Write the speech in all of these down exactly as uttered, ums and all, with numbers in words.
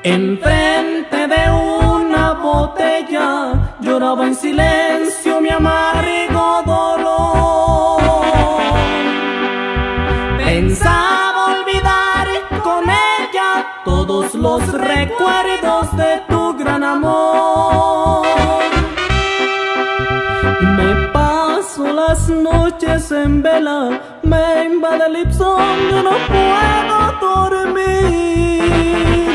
Enfrente de una botella lloraba en silencio mi amargo dolor. Pensaba olvidar con ella todos los recuerdos de tu gran amor. Me paso las noches en vela, me invade el insomnio, no puedo dormir.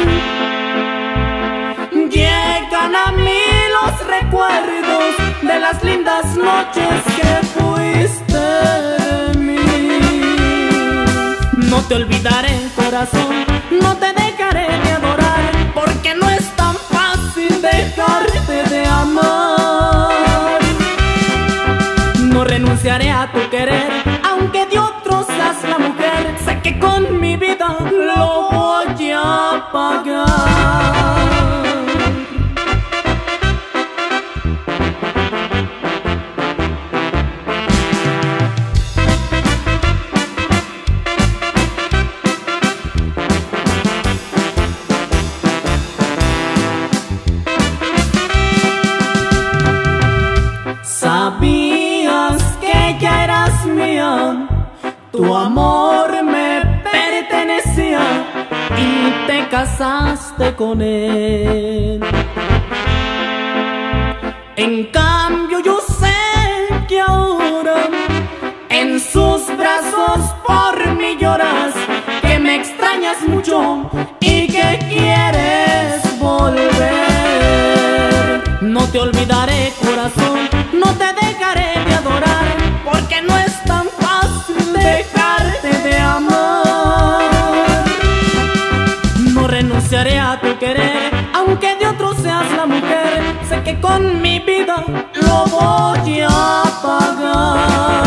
Llegan a mí los recuerdos de las lindas noches que fuiste de mí. No te olvidaré, corazón, no te dejaré de adorar, porque no es tan fácil dejarte de amar. No renunciaré a tu querer, aunque de otros seas la mujer. Sé que con mi vida lo voy a pagar. Sabías que ya eras mía, tu amor me pertenecía y te casaste con él. En cambio yo sé que ahora en sus brazos por mí lloras, que me extrañas mucho y que quieres volver. No te olvidaré, corazón, no te dejaré de adorar, porque no es tan fácil dejarte de amar. No renunciaré a tu querer, aunque de otro seas la mujer. Sé que con mi vida lo voy a pagar.